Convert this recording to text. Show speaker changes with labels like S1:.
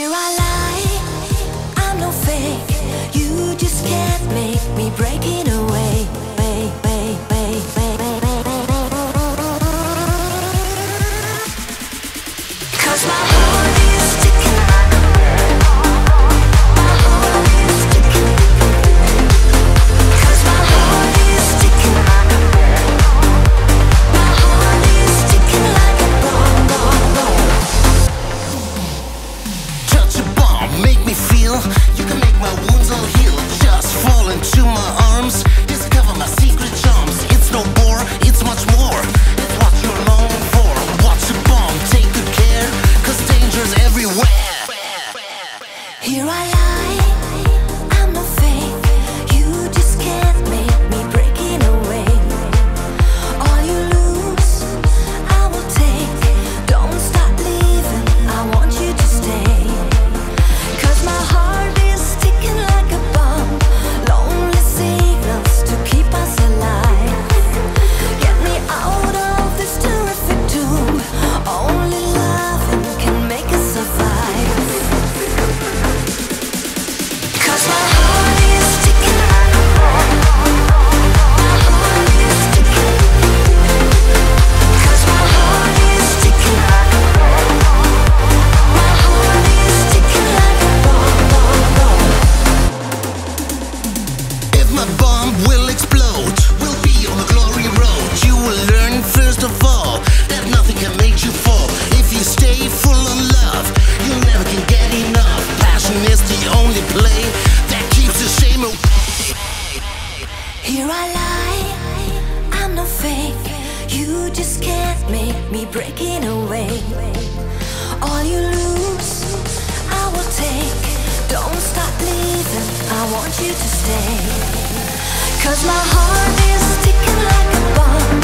S1: Here I lie, I'm no fake. You just can't make me breaking away. Cause my heart is ticking like a my heart is ticking. Cause my heart is ticking like a my heart is ticking like a bomb.
S2: Touch a bomb, make me feel you can make my wounds all heal. Just fall into my arms, discover my secret charms. It's no bore, it's much more. It's what you're longing for. Watch a bomb, take good care, cause danger's everywhere.
S1: Here I lie, I'm no fake. You just can't make me breaking away. All you lose, I will take. Don't stop leaving, I want you to stay. Cause my heart is ticking like a bomb. Lonely signals to keep us alive. Get me out of this terrific doom. Only loving can make us survive. Cause my heart is ticking like a bomb. My heart is ticking. Cause my heart is ticking like a bomb. My heart is ticking like a bomb.
S2: If my bomb will explode, we'll be on the glory road. You will learn first of all that nothing can make you fall. If you stay full of love, you never can get enough. Passion is the only play that keeps the shame away.
S1: Here I lie, I'm no fake. You just can't make me breaking away. All you lose, I will take. Don't stop leaving, I want you to stay. Cause my heart is ticking like a bomb.